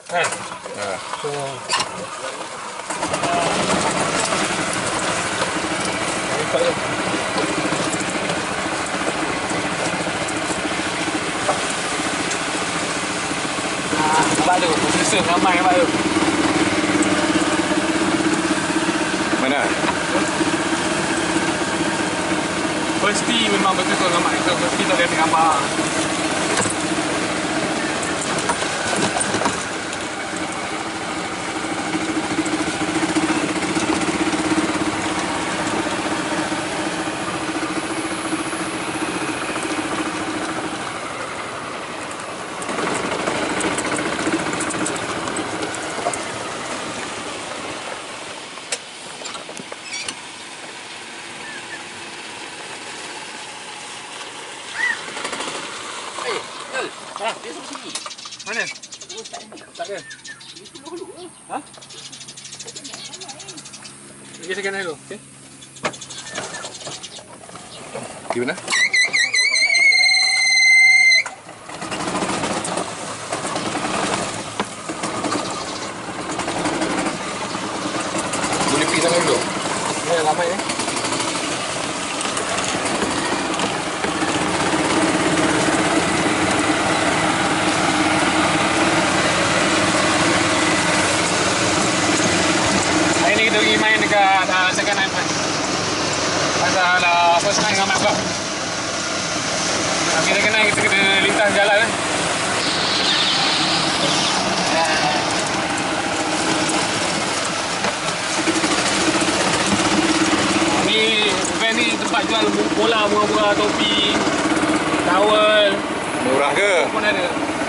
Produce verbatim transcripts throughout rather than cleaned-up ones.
Kan? Ha. So Nampak je. Ah, nampak tu, susun ramai nampak tu. Mana? Pasti memang betul-betul ramai. Pasti tak ada gambar. Ha, dia sampai sini. Mana? Tak ada. Ha? Lagi sekian dulu. Okey. Gimana? Boleh pergi sana dulu? Ya, ramai eh. Hari ni kita pergi main dekat uh, second hand man. Pasal uh, first night dengan Mak Bab. Kita kena kita kena lintas jalan eh. Ni event ni tempat jual bola, bola-bola, topi, towel. Murah ke? Pun ada.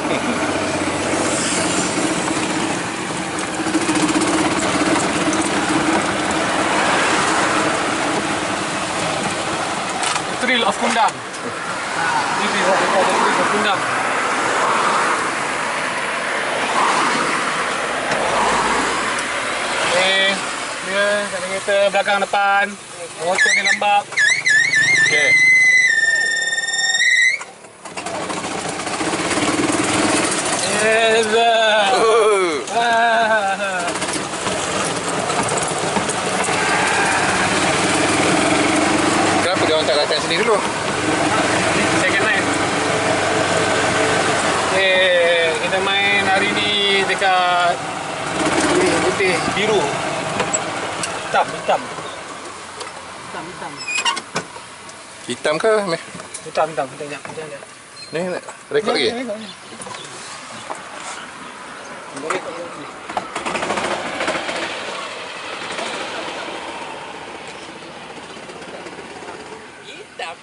Thrill of Kundang. This is what they call the Thrill of Kundang. Okay, dia ada kereta belakang depan, motor ni lembab. Okey. Yes. Oh. Ah. Kenapa dia orang tak datang sini dulu? Second night. Eh, kita main hari ni dekat putih, putih biru. Hitam, hitam. Hitam, hitam. Hitam ke? Meh? Hitam, hitam. Kita jap, kita jap. Ni nak rekod lagi? Rekod ni. Boleh rekod lagi. Hitam.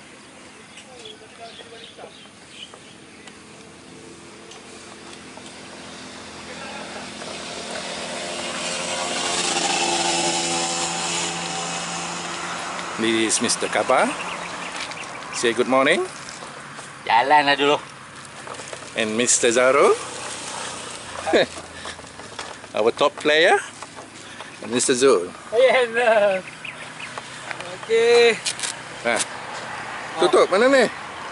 This is Mister Kappa. Say good morning. Jalanlah dulu. And Mister Zaro. Our top player. And Mister Zul. Yes. Okey. Ha. Tutup mana ni?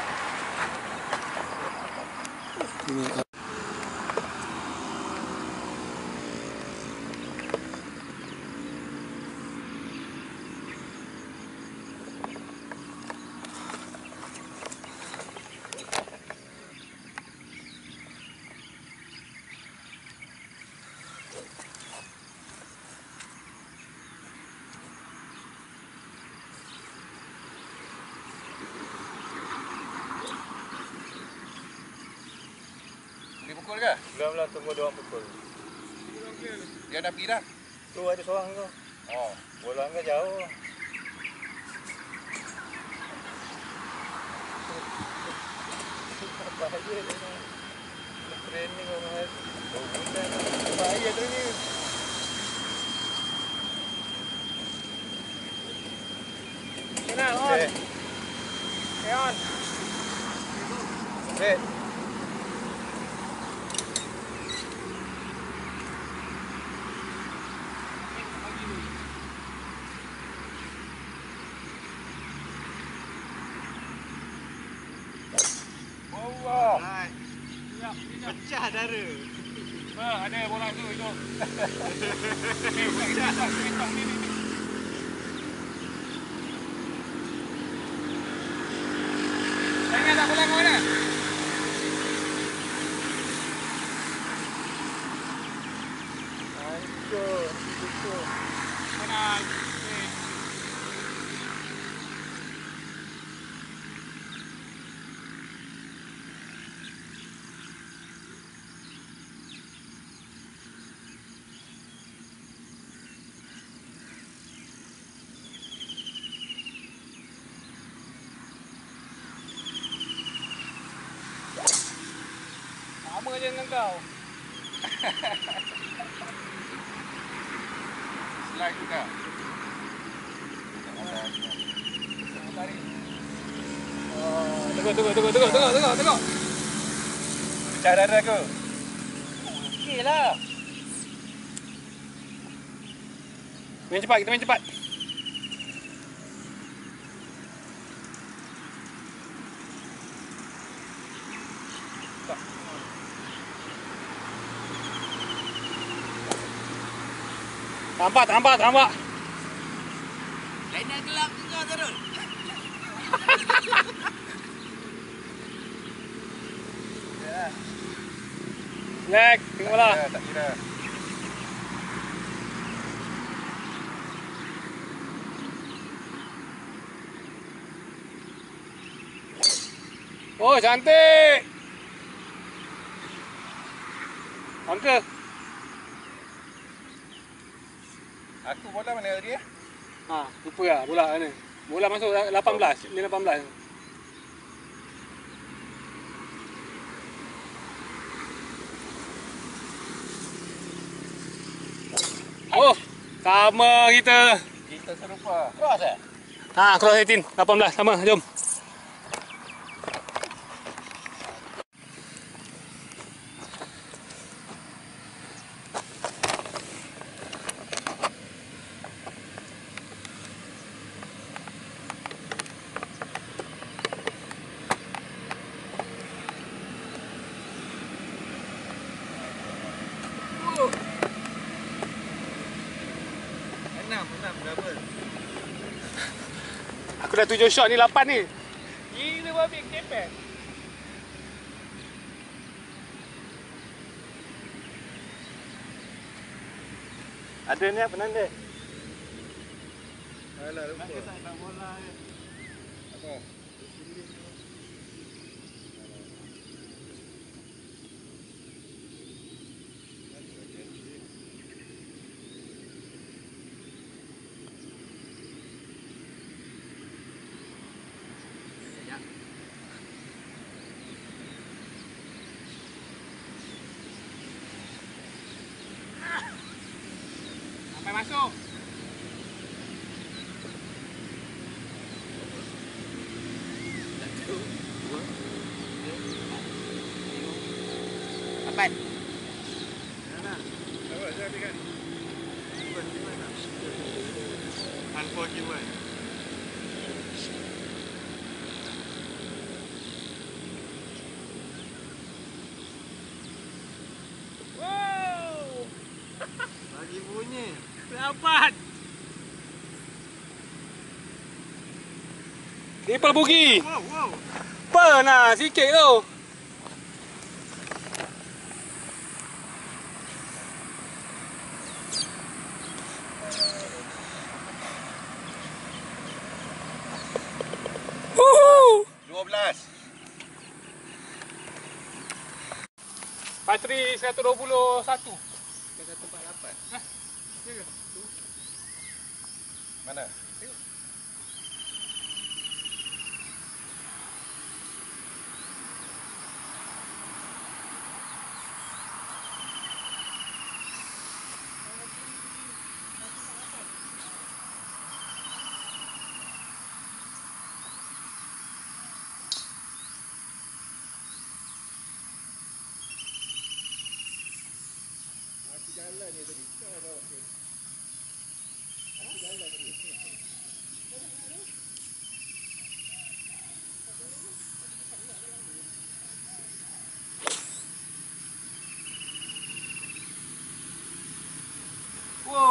Boleh pukul ke? Belum lah, tunggu dia orang pukul. Dia dah pergi dah? Tu ada seorang tu. Oh. Bola kan jauh. Bahaya dia ni. Training orang hari. Oh, bukan. Bahaya tu ni. Kena on. Okay. Okay, on. Okay. Allah. Pecah dara. Ha, ada bola tu itu. Ni, bukan kita. Kita ni ni. Jangan tak bola mana? Ayo, itu. Mana? Sama je dengan kau. Slide juga. Tarik. Oh, tengok tengok tengok tengok tengok tengok tengok. Cara dia aku. Okeylah. Main cepat, kita main cepat. Tampak, tampak, tampak. Lain gelap juga Tarun. Leg, tengok bola. Ya, tak kira. Oh, cantik. Angka. Aku bola mana tadi ya? Ha, lupa lah bola mana. Bola masuk lapan belas, ni lapan belas. Oh, sama kita. Kita serupa. Cross eh? Ha, cross eighteen, lapan belas sama, jom. Enam, enam double. Aku dah tujuh shot ni, lapan ni. Gila babi, kepek. Ada ni apa nanti? Alah, lupa. Aku tak nak bola ni. Apa? Sampai masuk. Lapan. Mana? Apa? Saya ambilkan. Simpan, simpan tak? Unfortunate. Wow. Lagi bunyi. Dapat. Triple bogey. Wow, wow. Pernah sikit tu. Woohoo. dua belas. Patri seratus dua puluh satu. seratus empat puluh lapan. Hah? Ya ke? Tu. Mana? Aku jalan ni tadi. Kau bawa ni. Aku jalan tadi.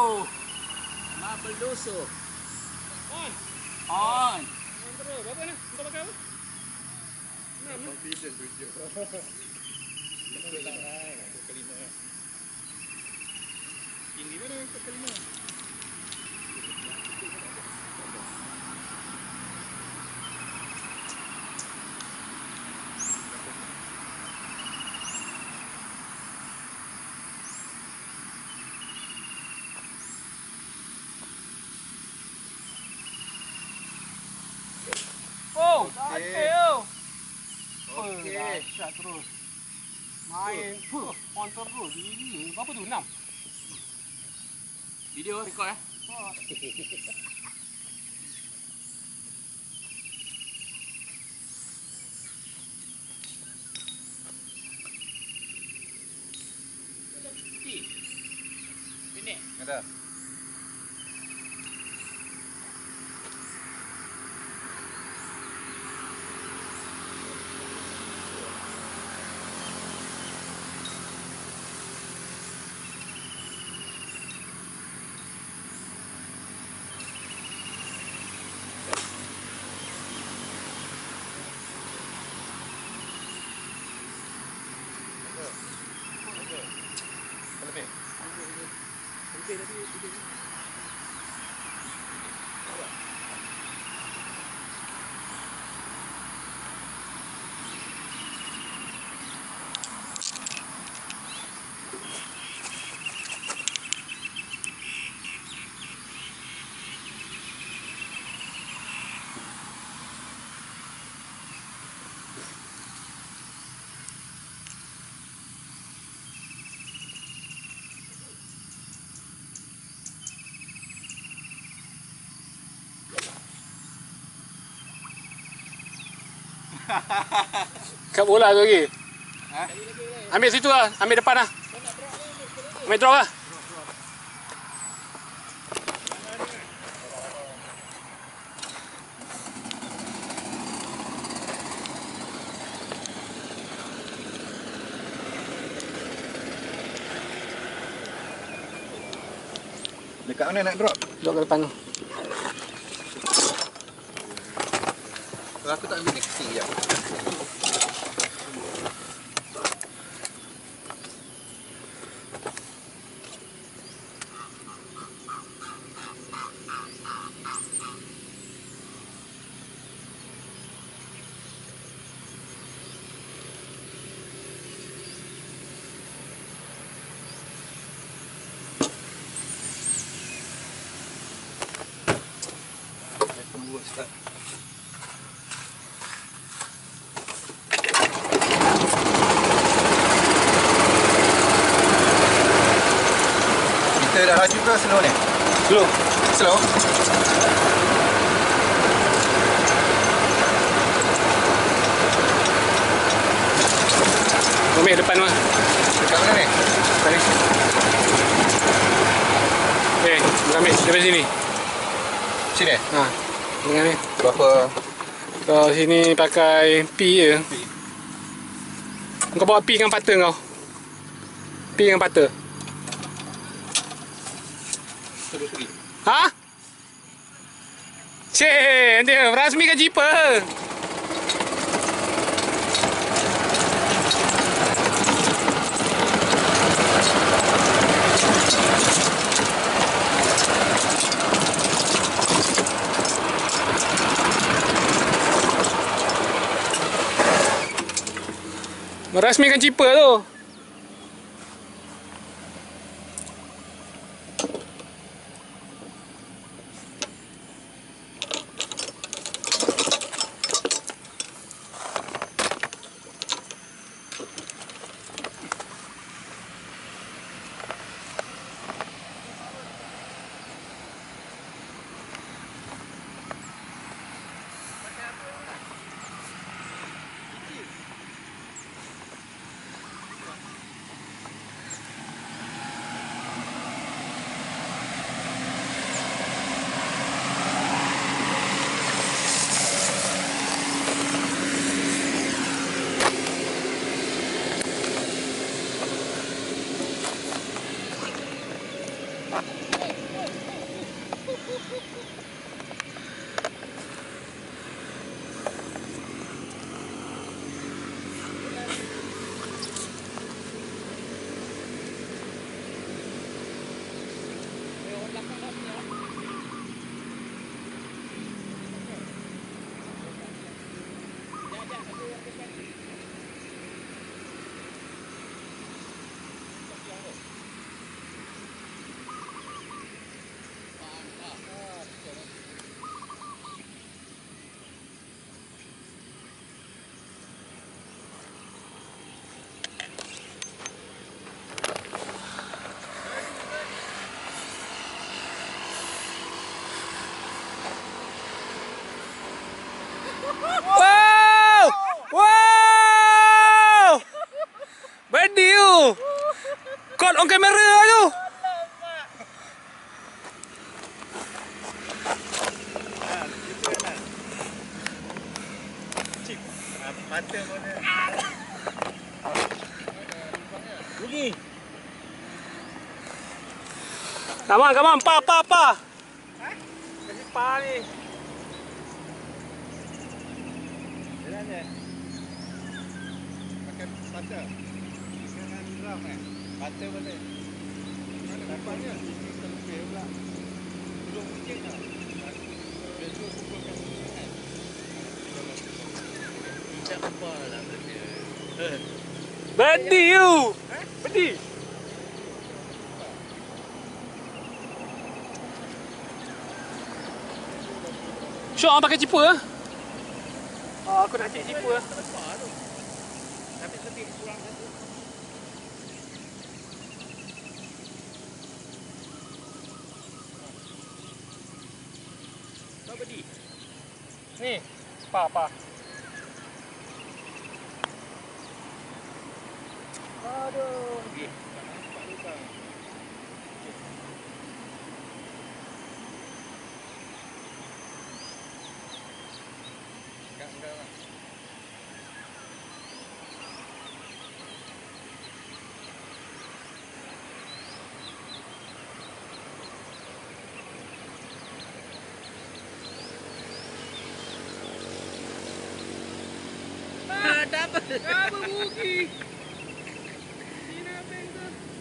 Marble doso. On. On. On terus. Berapa ni? Kau pakai apa? enam. Confident tu je. Betul tak lah. Satu kelima. Tinggi mana satu kelima? Oh, Okey. Okey. Dahsyat terus. Main. Huh, on terus. Ini berapa tu? enam. Video record eh. Oh. Pendek. Ada. Lebih. Okey tadi okey. Kat bola tu lagi. Ha? Ambil situ lah, ambil depan lah. Ambil drop lah. Dekat mana nak drop? Drop ke depan tu. Kalau aku tak ambil ni kecil je. Tunggu start. Kita dah laju ke slow ni? Slow. Slow. Ambil depan tu lah. Dekat mana ni? Depan ni. Eh, ambil dari sini. Sini? Ha. Dengan ni. Berapa? Kau sini pakai P je. Kau bawa P dengan pata kau. P dengan pata. Terus pergi. Ha? Cik, dia rasmikan jeeper. Merasmikan jeeper tu. tolong kamera tu. Mata mana? Rugi. Come on, come on, pa, pa, pa. Kasi pa ni. Jalan je. Pakai mata. Jangan drum eh. Mata boleh. Mana nampaknya? Ini terlebih pula. Belum mungkin tak? Besok kumpulkan kan? Tak apa lah benda. Berhenti you. Berhenti. Syok orang pakai cipu ah. Oh, aku nak cek cipu ah. Tapi lebih kurang satu. Kau beri. Ni, pa, pa. Aduh. Rugi. Nampak lubang. Enggak, enggak lah. Ah, dapat. Apa rugi? Sini apa tu?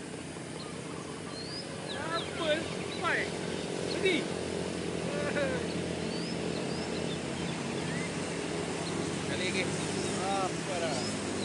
Apa? Pai. Berhenti. Kali lagi. Apa dah?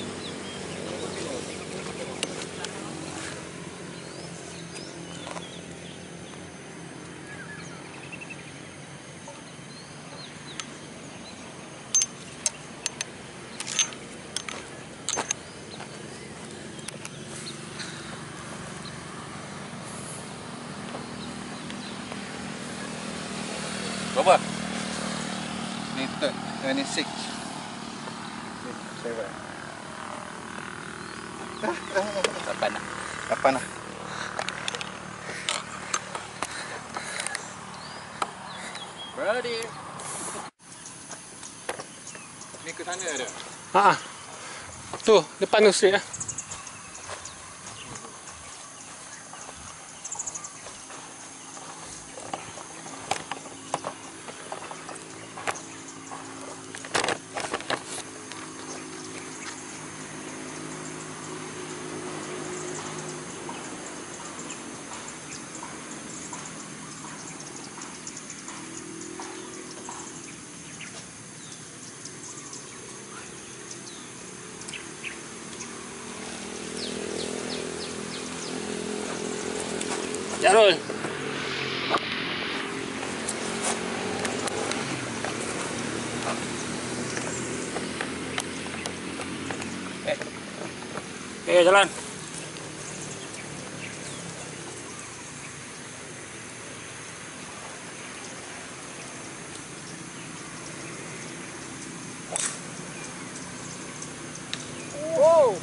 Berapa? Ni third, eh, ni six. Ni seven. Lapan nak. Lapan lah. Ready. Ni ke sana ada? Ha. Tu, depan tu straight ah. Jarul. Eh. Eh, jalan. Oh.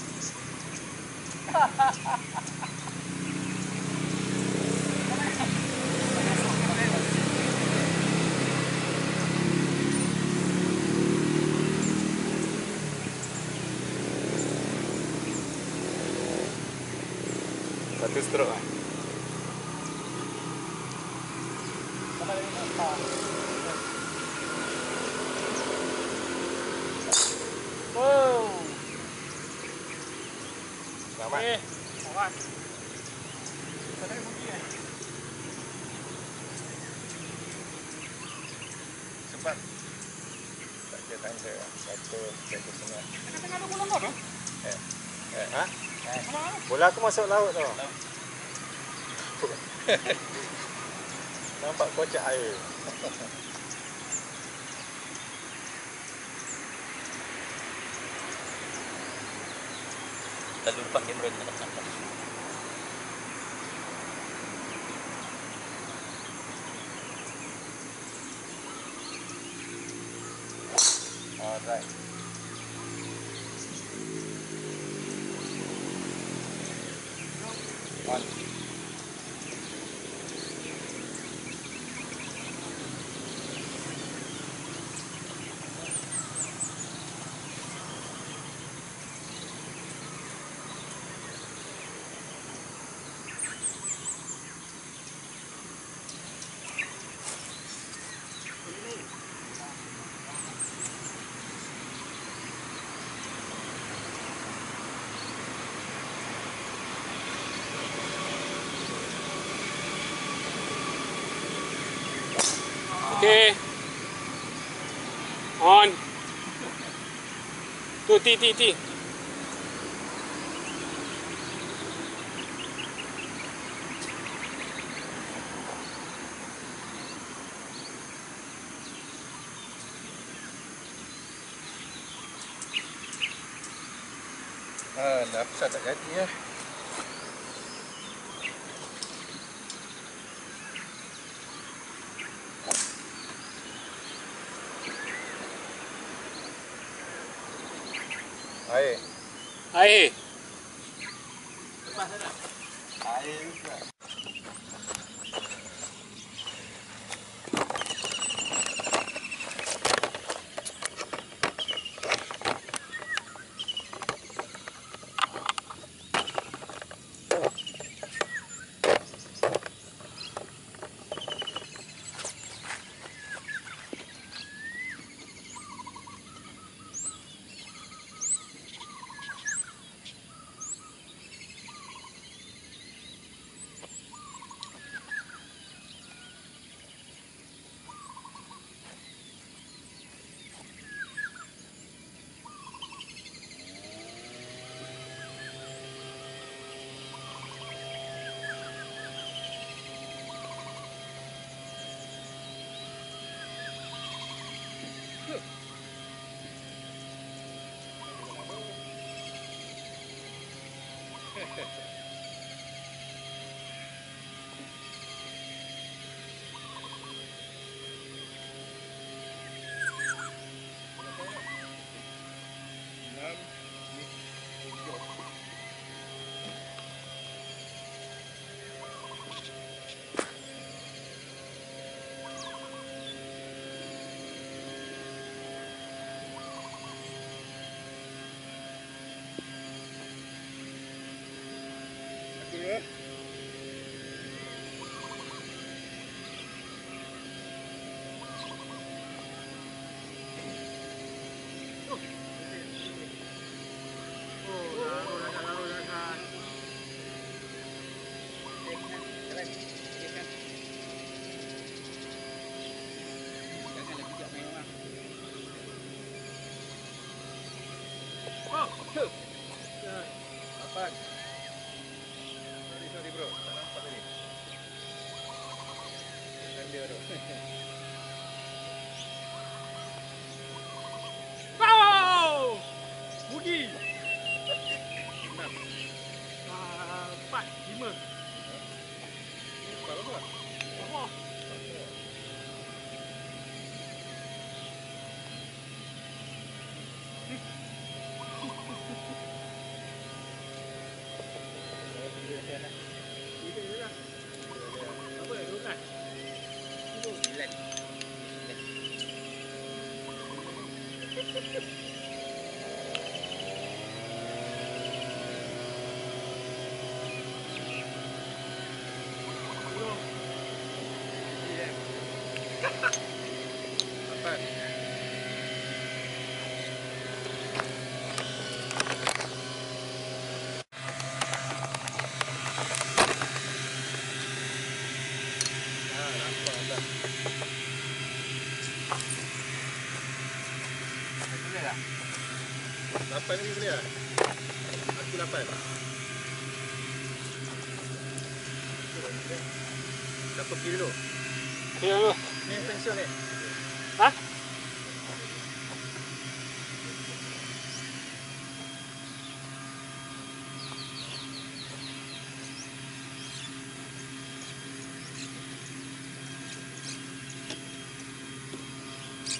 Satu stroke lah. Wow. Selamat. Eh, selamat. Sana pergi eh. Cepat. Tak kira tanda. Satu, satu setengah. Tengah-tengah ada bola kau tu? Eh, eh, ha? Mana? Bola aku masuk laut tau. Nampak kocak air. Tak lupa kamera nak sampai. Alright. lapan. Okay. On. Tu, ti, ti, ti. Ah, nafsa tak jadi ya. Air. Air. Air juga. Enam, tujuh. Aku dulu. Lapan. Sorry, sorry bro. Tak nampak tadi. Bukan dia tu. Wow! Bugi. Enam. Ah, empat, lima. Empat apa? Oh. Itu je lah. Apa? Dua belas. Sembilan. Lapan. Ah, nampak dah. Boleh tak? Lapan lagi boleh tak? Aku lapan. Siapa kiri dulu? Kira dulu. Ni pensel ni. Hah?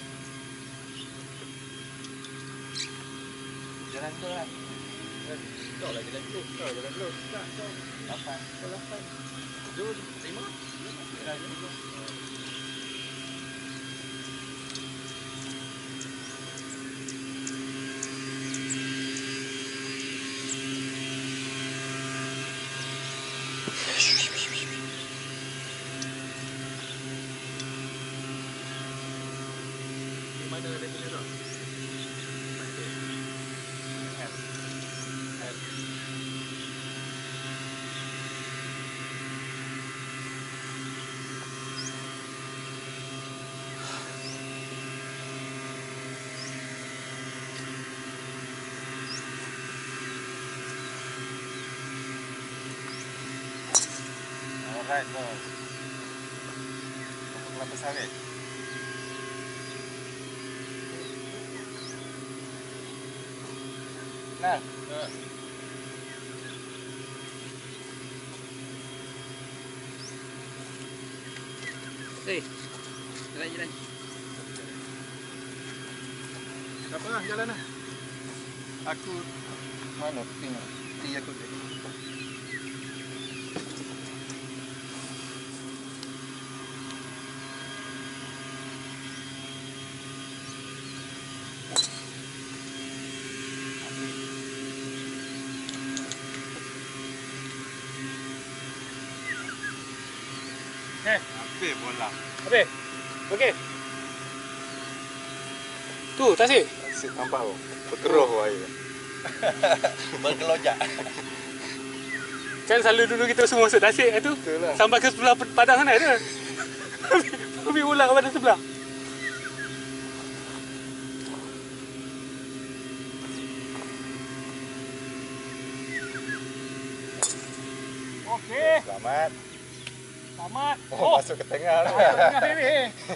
Jalan tu lah. Dah lah jalan dulu. Dah jalan dulu. Tak, jom. Lapan. Lapan. Tujuh, lima. Dah lima. Di mana dia punya tu? F. F. Alright, bos. Untuk kelapa sawit. Nah, Ha. Eh. Jalan jalan. tak apa lah, jalan lah. Aku mana tengok. Ti aku tu. Eh, Habis bola. habis. Okey. Tu, tasik. Asyik nampak tu. Berkeruh air. Berkelojak. Kan selalu dulu kita semua masuk tasik itu. Betul lah. Sampai ke sebelah padang sana tu. Habis ulang ke padang sebelah. Okey. Selamat. Selamat. Oh, masuk ke tengah tu. Tengah sini.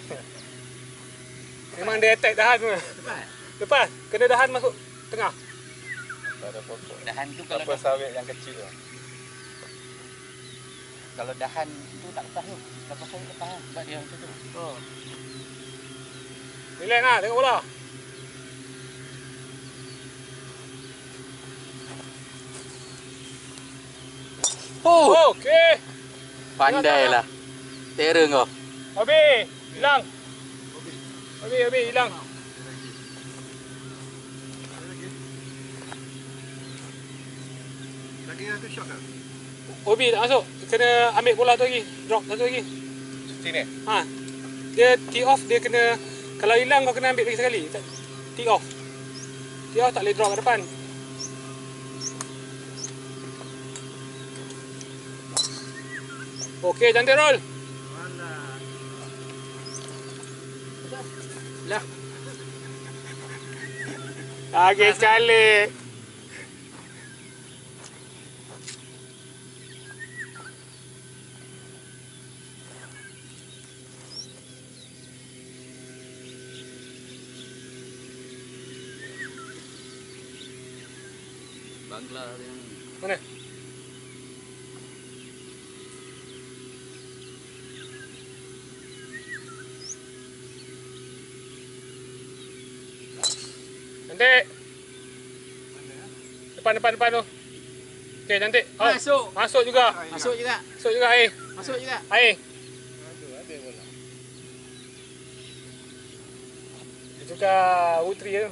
Memang dia attack dahan tu. Cepat. Lepas, kena dahan masuk tengah. Tak ada pokok. Dahan tu kalau Apa sawit yang kecil tu? kalau dahan tu tak lepas tu. Lepas tu lepas lah. Sebab dia macam tu. Oh. Relax lah, tengok bola. Oh, okey. Pandailah. Terror kau. Habis, hilang. Habis, habis, hilang. Lagi satu shot tak? Obi tak masuk. Kena ambil bola tu lagi. Drop satu lagi. Sini. Ha. Dia tee off, dia kena, kalau hilang kau kena ambil lagi sekali. Tak- Tee off. Tee off tak boleh drop ke depan. Okey, cantik roll. Mana? Lah. Okey, sekali. Bangla yang Mana? Cantik. Depan, depan, depan tu. Okey, cantik. Oh, Masuk. Masuk juga. Masuk juga. Masuk juga air. Masuk juga. Air. Aduh, habis bola. Dia tukar Putri tu.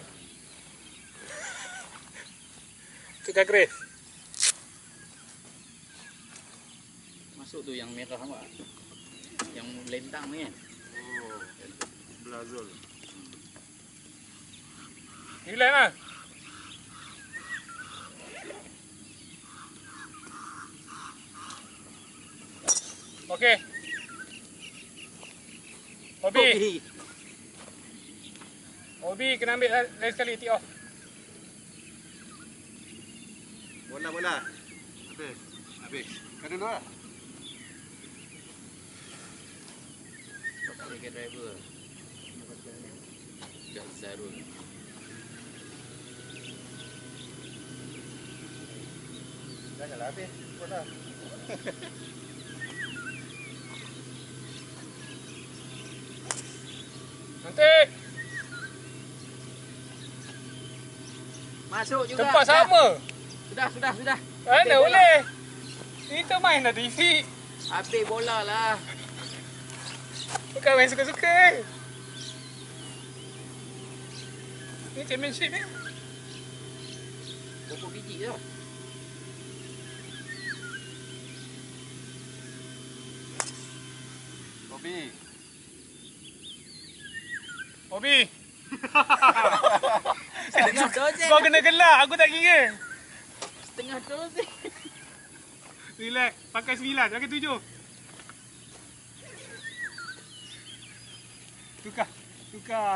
Tukar Grace. Masuk tu yang merah apa? Yang lentang ni kan? Oh, Blazol. Relax lah. Okey. Obi. Obi kena ambil lain sekali tee off. Bola, bola. Habis. Habis. Kau dulu lah. Sebagai driver. Dah Zarul. Janganlah habis. Bola. Cantik. Masuk juga. Tempat sama. Sudah, sudah, sudah. Mana boleh? Kita main dah T V. Habis bola lah. Bukan main suka-suka. Ni championship ni. Pokok biji je. Bobby. Bobby. Setengah dosen. Kau kena gelak, aku tak kira. Setengah dosen. Relax, pakai sembilan, pakai tujuh. Tukar, tukar.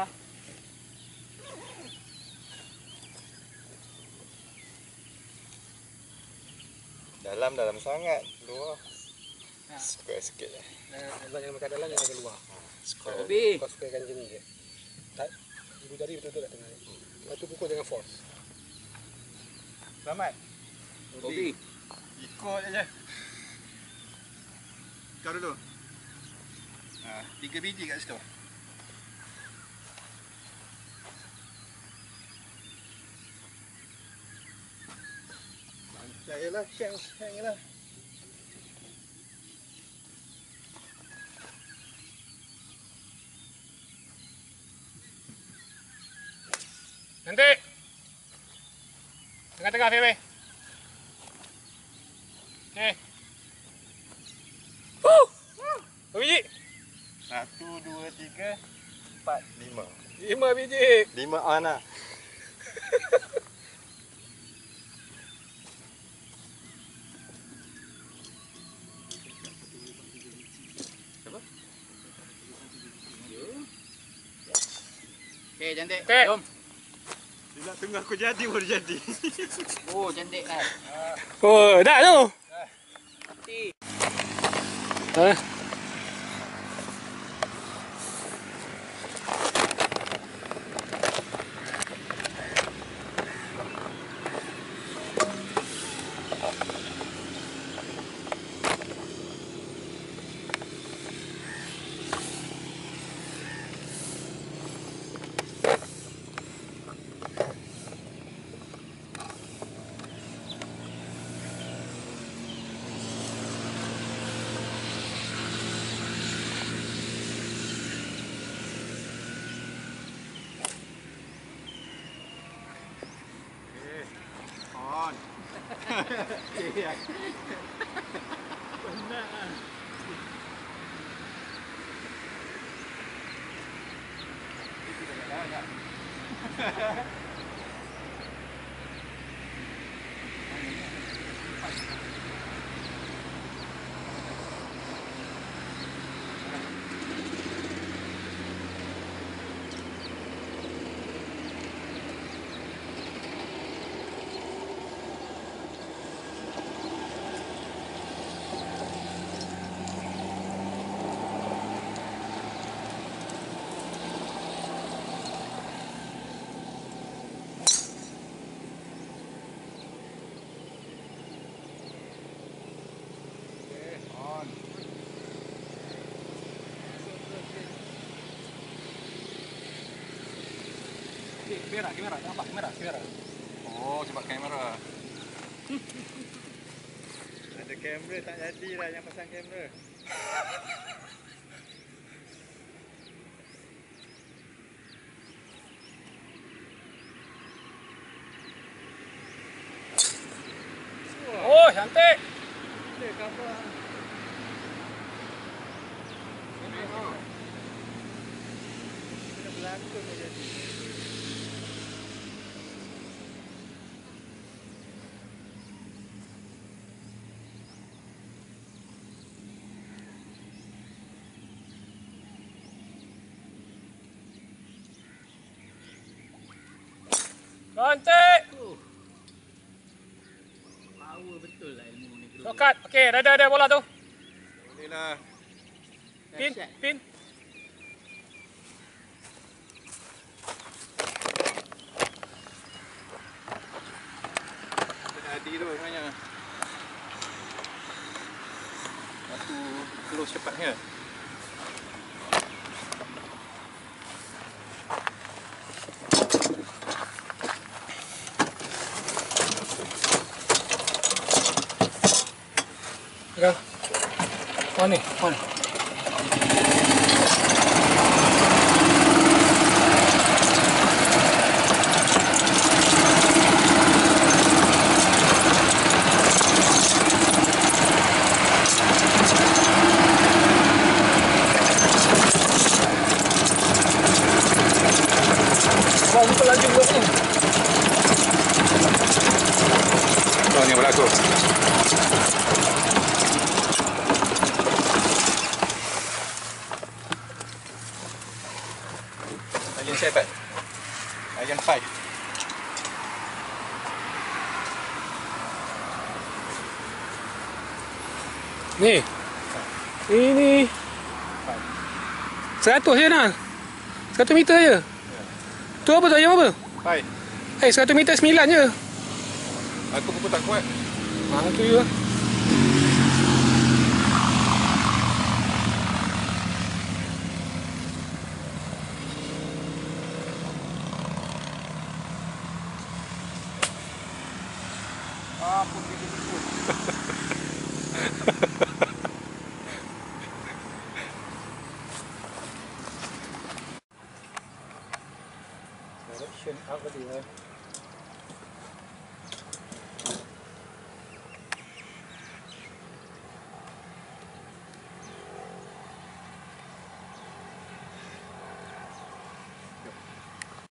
Dalam dalam sangat. Luar. Square sikit je. Sebab jangan makan dalam, jangan makan luar. Square. Bobby. Kau sukakan macam ni je. Tak, ibu jari betul-betul kat tengah. Lepas tu pukul jangan force. Selamat. Bobby. Ikut je. Kau dulu. Ha, tiga biji kat situ. Lancar je lah. Shang, shang je lah. Nanti. Tengah-tengah fairway. Okey. Huh. Berapa biji? Satu, dua, tiga, empat, lima. Lima biji. Lima on lah. Okey, cantik. Okey. Jom. Dia nak tunggu aku jadi baru jadi. Oh, cantik kan. Oh, dah tu. Mati. Ha. On. Penat lah. Kamera, kamera, nampak kamera, kamera. Oh, sebab kamera. Ada kamera tak jadi lah yang pasang kamera. Oh, cantik. Ada gambar. Kena berlantun je jadi. Cantik. Oh. Power betul lah ilmu ni. Sokat. Okey, dah dah dah bola tu. Boleh lah. Pin, pin. Tadi tu sebenarnya. Aku close cepatnya. Oh ni, oh ni. Kau buka laju buat ni. Oh, ni berlaku. Iron seven. Iron five. Ni. Ini seratus je nak. Seratus meter je. Tu apa tu? Ayam apa? Five. Eh, seratus meter sembilan je. Aku pun tak kuat. Ha, tu je. Apa dia